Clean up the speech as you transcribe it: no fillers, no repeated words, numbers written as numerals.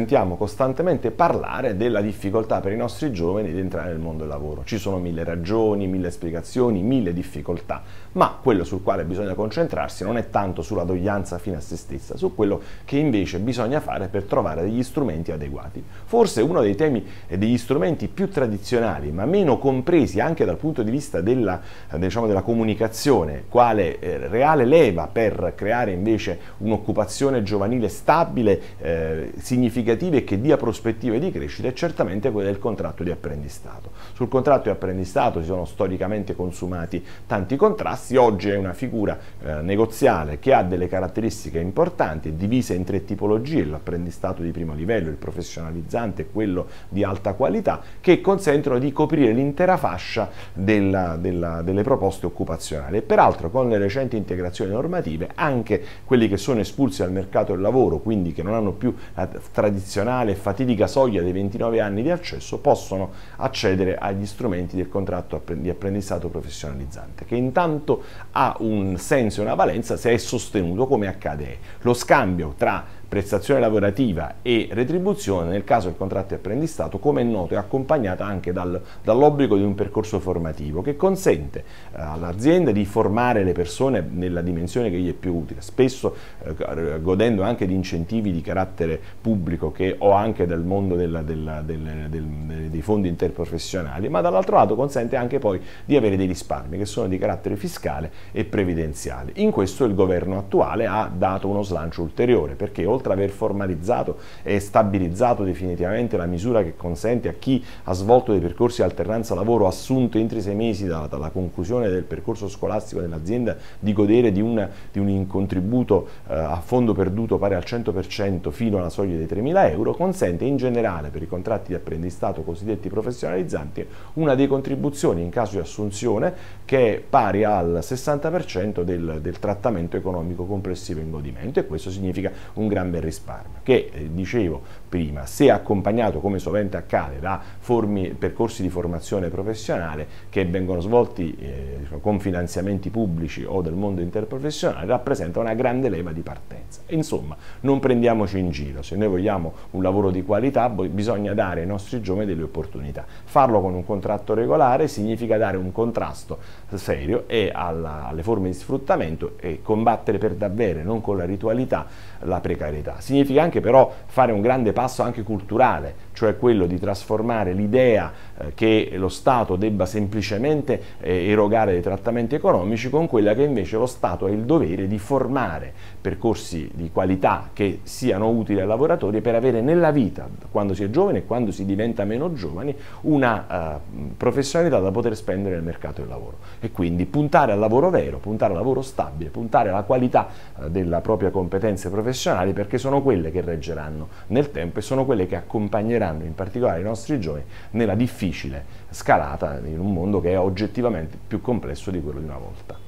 sentiamo costantemente parlare della difficoltà per i nostri giovani di entrare nel mondo del lavoro. Ci sono mille ragioni, mille spiegazioni, mille difficoltà, ma quello sul quale bisogna concentrarsi non è tanto sulla doglianza fine a se stessa, su quello che invece bisogna fare per trovare degli strumenti adeguati. Forse uno dei temi e degli strumenti più tradizionali, ma meno compresi anche dal punto di vista della comunicazione, quale reale leva per creare invece un'occupazione giovanile stabile, significativa e che dia prospettive di crescita, è certamente quella del contratto di apprendistato. Sul contratto di apprendistato si sono storicamente consumati tanti contrasti. Oggi è una figura negoziale che ha delle caratteristiche importanti, è divisa in tre tipologie: l'apprendistato di primo livello, il professionalizzante e quello di alta qualità, che consentono di coprire l'intera fascia delle proposte occupazionali. E peraltro, con le recenti integrazioni normative, anche quelli che sono espulsi dal mercato del lavoro, quindi che non hanno più la tradizionale e fatidica soglia dei 29 anni di accesso, possono accedere agli strumenti del contratto di apprendistato professionalizzante, che intanto ha un senso e una valenza se è sostenuto, come accade. Lo scambio tra prestazione lavorativa e retribuzione, nel caso del contratto di apprendistato, come è noto, è accompagnata anche dall'obbligo di un percorso formativo che consente all'azienda di formare le persone nella dimensione che gli è più utile, spesso godendo anche di incentivi di carattere pubblico o anche del mondo dei fondi interprofessionali, ma dall'altro lato consente anche poi di avere dei risparmi che sono di carattere fiscale e previdenziale. In questo il governo attuale ha dato uno slancio ulteriore, perché oltre ad aver formalizzato e stabilizzato definitivamente la misura che consente a chi ha svolto dei percorsi di alternanza lavoro assunto entro i 6 mesi dalla conclusione del percorso scolastico dell'azienda di godere di un contributo a fondo perduto pari al 100% fino alla soglia dei 3.000 euro, consente in generale per i contratti di apprendistato cosiddetti professionalizzanti una decontribuzione in caso di assunzione che è pari al 60% del trattamento economico complessivo in godimento, e questo significa un gran bel risparmio che, dicevo prima, se accompagnato, come sovente accade, da percorsi di formazione professionale che vengono svolti con finanziamenti pubblici o del mondo interprofessionale, rappresenta una grande leva di partenza. Insomma, non prendiamoci in giro: se noi vogliamo un lavoro di qualità bisogna dare ai nostri giovani delle opportunità. Farlo con un contratto regolare significa dare un contrasto serio alle forme di sfruttamento e combattere per davvero, non con la ritualità, la precarietà. Significa anche però fare un grande passo anche culturale, cioè quello di trasformare l'idea che lo Stato debba semplicemente erogare dei trattamenti economici con quella che invece lo Stato ha il dovere di formare percorsi di qualità che siano utili ai lavoratori per avere nella vita, quando si è giovane e quando si diventa meno giovani, una professionalità da poter spendere nel mercato del lavoro. E quindi puntare al lavoro vero, puntare al lavoro stabile, puntare alla qualità della propria competenze professionali, perché sono quelle che reggeranno nel tempo e sono quelle che accompagneranno in particolare i nostri giovani nella difficile scalata in un mondo che è oggettivamente più complesso di quello di una volta.